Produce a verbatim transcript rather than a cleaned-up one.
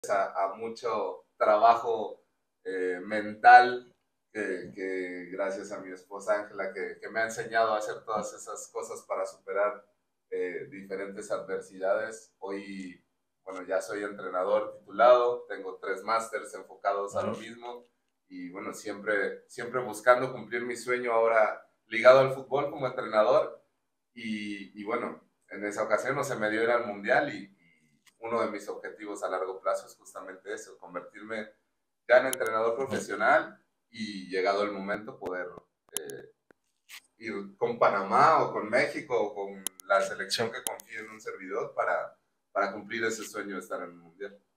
a, a mucho trabajo eh, mental que, que, gracias a mi esposa Ángela, que, que, me ha enseñado a hacer todas esas cosas para superar eh, diferentes adversidades. Hoy, bueno, ya soy entrenador titulado, tengo tres másters enfocados a lo mismo y bueno, siempre, siempre buscando cumplir mi sueño ahora ligado al fútbol como entrenador y, y bueno, en esa ocasión no se me dio ir al mundial y, y uno de mis objetivos a largo plazo es justamente eso, convertirme ya en entrenador profesional y llegado el momento poder eh, ir con Panamá o con México o con la selección que confíe en un servidor para, para cumplir ese sueño de estar en el mundial.